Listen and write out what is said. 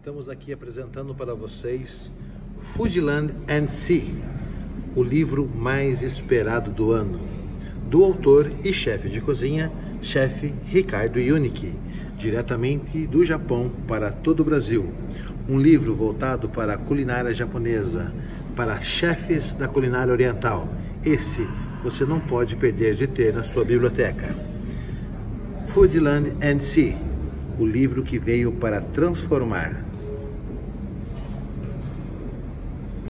Estamos aqui apresentando para vocês Foodland & Sea, o livro mais esperado do ano, do autor e chefe de cozinha, chefe Ricardo Yunicke, diretamente do Japão para todo o Brasil. Um livro voltado para a culinária japonesa, para chefes da culinária oriental. Esse você não pode perder de ter na sua biblioteca. Foodland & Sea, o livro que veio para transformar.